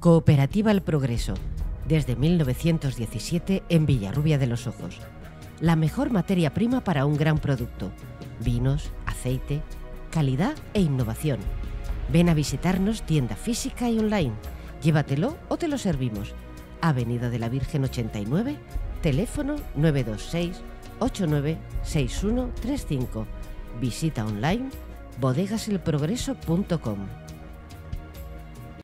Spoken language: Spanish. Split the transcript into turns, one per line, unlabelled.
Cooperativa El Progreso, desde 1917 en Villarrubia de los Ojos. La mejor materia prima para un gran producto. Vinos, aceite, calidad e innovación. Ven a visitarnos, tienda física y online. Llévatelo o te lo servimos. Avenida de la Virgen 89, teléfono 926 896135. Visita online bodegaselprogreso.com.